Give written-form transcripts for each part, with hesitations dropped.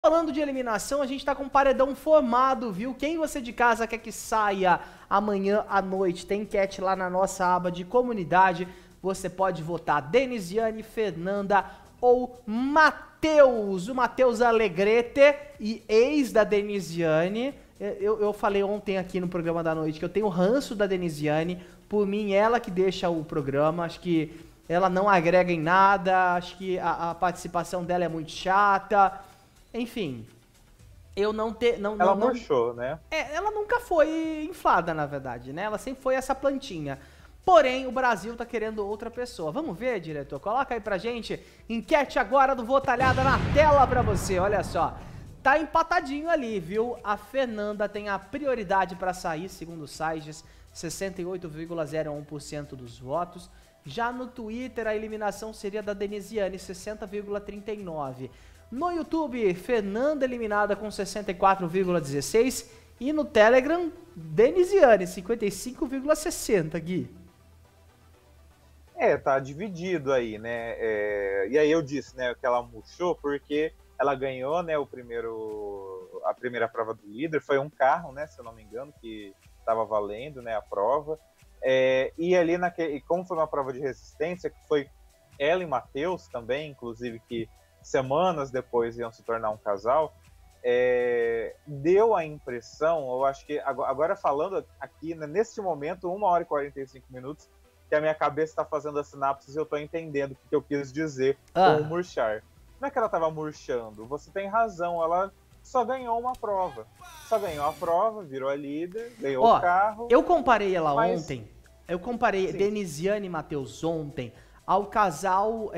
Falando de eliminação, a gente tá com um paredão formado, viu? Quem você de casa quer que saia amanhã à noite? Tem enquete lá na nossa aba de comunidade. Você pode votar Denisiane, Fernanda ou Matheus. O Matheus Alegrete e ex da Denisiane. Eu falei ontem aqui no programa da noite que eu tenho ranço da Denisiane. Por mim, ela que deixa o programa. Acho que ela não agrega em nada. Acho que a participação dela é muito chata. Enfim, eu não ter, não, ela não, murchou, né? ela nunca foi inflada, na verdade, né? Ela sempre foi essa plantinha. Porém, o Brasil tá querendo outra pessoa. Vamos ver, diretor? Coloca aí pra gente. Enquete agora do Votalhada na tela pra você. Olha só. Tá empatadinho ali, viu? A Fernanda tem a prioridade pra sair, segundo o Sages, 68,01% dos votos. Já no Twitter, a eliminação seria da Denisiane, 60,39%. No YouTube, Fernanda eliminada com 64,16%. E no Telegram, Denisiane, 55,60%, Gui. Tá dividido aí, né? E aí eu disse, né, que ela murchou porque ela ganhou, né, a primeira prova do líder. Foi um carro, né, se eu não me engano, que estava valendo, né, a prova. E ali, como foi uma prova de resistência, que foi ela e Matheus também, inclusive, que semanas depois iam se tornar um casal, deu a impressão, eu acho que agora falando aqui, né, neste momento, 1h e 45 minutos, que a minha cabeça está fazendo as sinapses e eu estou entendendo o que eu quis dizer com murchar. Não é que ela estava murchando, você tem razão, ela só ganhou uma prova. Só ganhou a prova, virou a líder, ganhou o carro. Eu comparei ela ontem, eu comparei Denisiane e Matheus ontem ao casal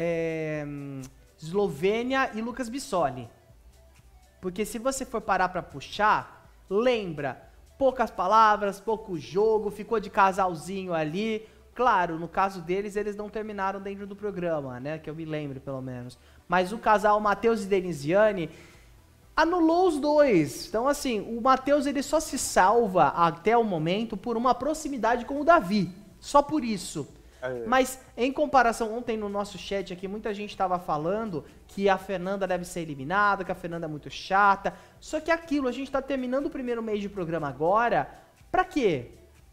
Eslovênia e Lucas Bissoli. Porque se você for parar pra puxar, lembra, poucas palavras, pouco jogo, ficou de casalzinho ali. Claro, no caso deles, eles não terminaram dentro do programa, né? Que eu me lembro, pelo menos. Mas o casal Matheus e Denisiane anulou os dois. Então, assim, o Matheus, ele só se salva até o momento por uma proximidade com o Davi. Só por isso. Mas, em comparação, ontem no nosso chat aqui, muita gente estava falando que a Fernanda deve ser eliminada, que a Fernanda é muito chata. Só que aquilo, a gente tá terminando o primeiro mês de programa agora, pra quê?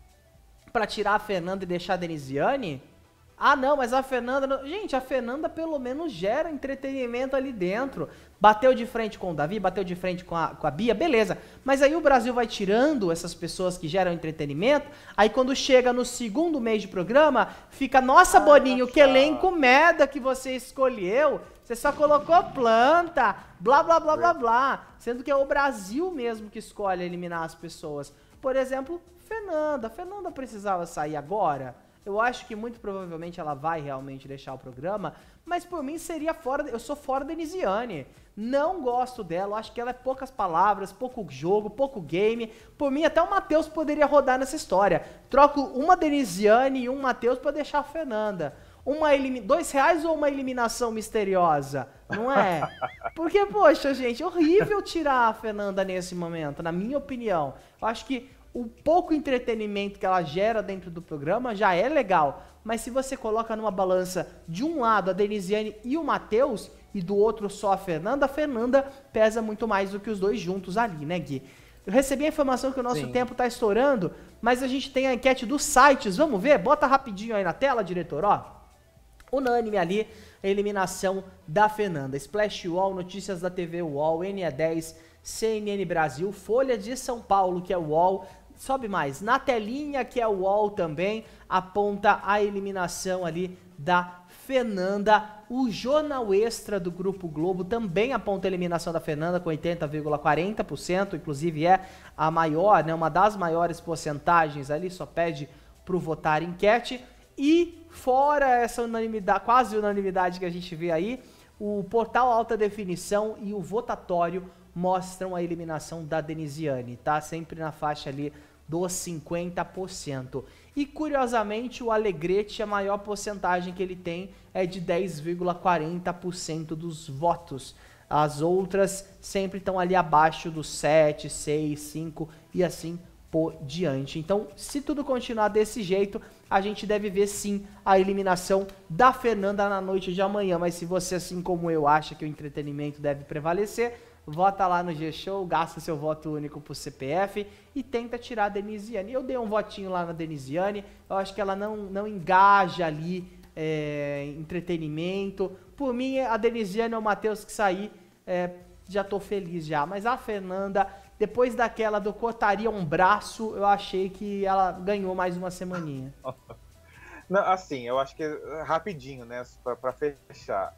Pra tirar a Fernanda e deixar a Denisiane? Ah, não, mas a Fernanda... Gente, a Fernanda pelo menos gera entretenimento ali dentro. Bateu de frente com o Davi, bateu de frente com a Bia, beleza. Mas aí o Brasil vai tirando essas pessoas que geram entretenimento. Aí quando chega no segundo mês de programa, fica, nossa, Boninho, que elenco merda que você escolheu. Você só colocou planta, blá, blá, blá, blá, blá. Sendo que é o Brasil mesmo que escolhe eliminar as pessoas. Por exemplo, Fernanda. Fernanda precisava sair agora? Eu acho que muito provavelmente ela vai realmente deixar o programa, mas por mim seria fora, eu sou fora da Denisiane. Não gosto dela, acho que ela é poucas palavras, pouco jogo, pouco game. Por mim até o Matheus poderia rodar nessa história. Troco uma Denisiane e um Matheus pra deixar a Fernanda. R$2 ou uma eliminação misteriosa? Não é? Porque, poxa, gente, horrível tirar a Fernanda nesse momento, na minha opinião. Eu acho que o pouco entretenimento que ela gera dentro do programa já é legal, mas se você coloca numa balança de um lado a Denisiane e o Matheus e do outro só a Fernanda pesa muito mais do que os dois juntos ali, né, Gui? Eu recebi a informação que o nosso tempo tá estourando, mas a gente tem a enquete dos sites, vamos ver? Bota rapidinho aí na tela, diretor, ó. Unânime ali, a eliminação da Fernanda. Splash UOL, Notícias da TV UOL, NE10, CNN Brasil, Folha de São Paulo, que é o UOL, sobe mais, na telinha, que é o UOL também, aponta a eliminação ali da Fernanda. O Jornal Extra do Grupo Globo também aponta a eliminação da Fernanda com 80,40%, inclusive é a maior, né, uma das maiores porcentagens ali, só pede pro votar enquete. E fora essa unanimidade, quase unanimidade que a gente vê aí, o Portal Alta Definição e o Votatório mostram a eliminação da Denisiane, tá? Sempre na faixa ali dos 50%. E curiosamente o Alegrete, a maior porcentagem que ele tem é de 10,40% dos votos. As outras sempre estão ali abaixo dos 7, 6, 5 e assim por diante. Então, se tudo continuar desse jeito, a gente deve ver sim a eliminação da Fernanda na noite de amanhã. Mas se você, assim como eu, acha que o entretenimento deve prevalecer, vota lá no G-Show, gasta seu voto único pro CPF e tenta tirar a Denisiane. Eu dei um votinho lá na Denisiane, eu acho que ela não engaja ali entretenimento. Por mim, a Denisiane ou o Matheus que sair, já tô feliz já. Mas a Fernanda, depois daquela do cortaria um braço, eu achei que ela ganhou mais uma semaninha. Não, assim, eu acho que rapidinho, né, pra fechar.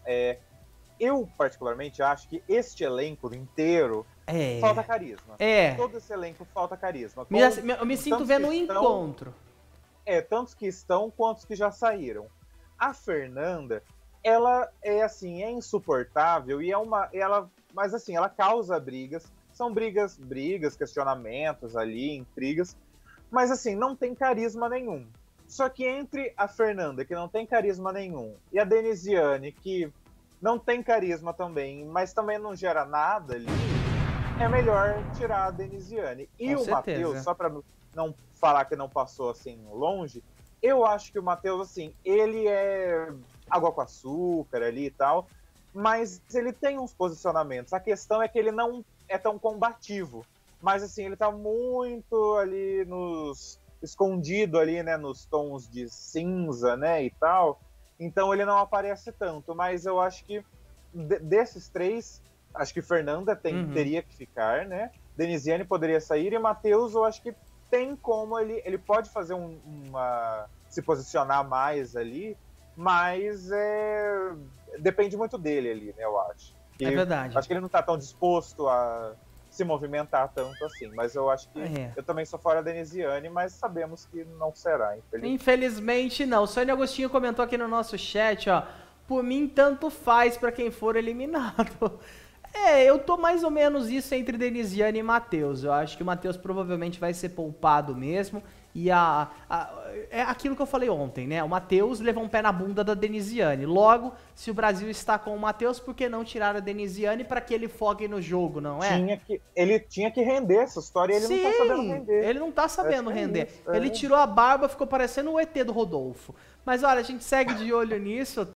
Eu, particularmente, acho que este elenco inteiro falta carisma. Todo esse elenco falta carisma. Eu me sinto vendo um encontro. Tantos que estão quanto que já saíram. A Fernanda, ela é insuportável e mas assim, ela causa brigas. São brigas, questionamentos ali, intrigas. Mas assim, não tem carisma nenhum. Só que entre a Fernanda, que não tem carisma nenhum, e a Denisiane, que não tem carisma também, mas também não gera nada ali, é melhor tirar a Denisiane. E o Matheus, só pra não falar que não passou assim longe, eu acho que o Matheus, assim, ele é água com açúcar ali e tal, mas ele tem uns posicionamentos. A questão é que ele não é tão combativo, mas assim, ele tá muito ali escondido ali, né, nos tons de cinza, né, e tal. Então ele não aparece tanto, mas eu acho que desses três, acho que Fernanda teria que ficar, né? Denisiane poderia sair e Matheus, eu acho que tem como ele pode fazer se posicionar mais ali, mas depende muito dele ali, né, eu acho. É verdade. Acho que ele não tá tão disposto a se movimentar tanto assim, mas eu acho que eu também sou fora da Denisiane, mas sabemos que não será, infelizmente não. Sônia Agostinho comentou aqui no nosso chat, ó, por mim tanto faz pra quem for eliminado. Eu tô mais ou menos isso entre Denisiane e Matheus. Eu acho que o Matheus provavelmente vai ser poupado mesmo. E é aquilo que eu falei ontem, né? O Matheus levou um pé na bunda da Denisiane. Logo, se o Brasil está com o Matheus, por que não tirar a Denisiane para que ele foque no jogo, não é? Ele tinha que render essa história e ele não tá sabendo render. Ele não tá sabendo render. Ele tirou a barba, ficou parecendo o ET do Rodolfo. Mas olha, a gente segue de olho nisso.